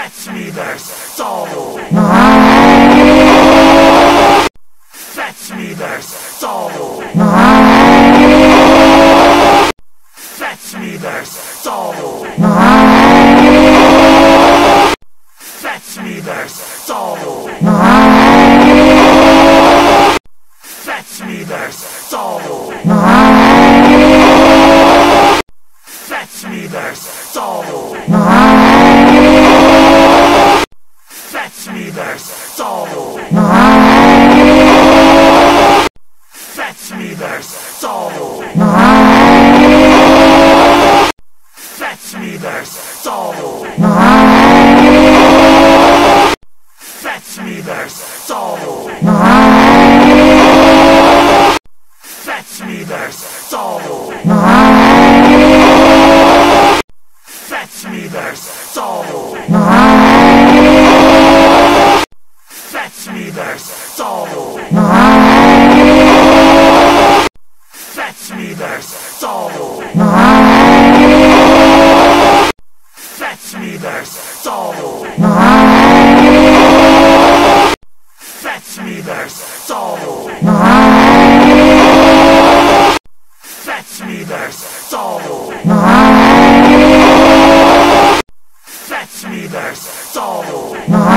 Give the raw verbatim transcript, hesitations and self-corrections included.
Fetch me their soul. Fetch me their soul. Fetch me their soul. Fetch me their soul. Fetch me their soul. Fetch me their soul. Fetch me their soul. Fetch me their soul. Fetch me their soul. Fetch me their soul. Fetch me their soul. Fetch me their soul. Fetch me their soul. Fetch me their soul. Fetch me their soul. Fetch me their soul. Fetch me their soul. Fetch me their soul.